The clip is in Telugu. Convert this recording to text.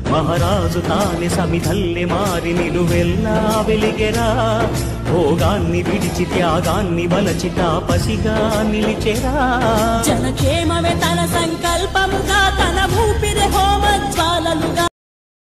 మహారాజు తానే సమిధల్లె మారి నిలువెల్లా వెలిగెరా భోగాన్ని విడిచి త్యాగాన్ని బలచి తాపసిగా నిలిచెరా జనక్షేమమే తన సంకల్పము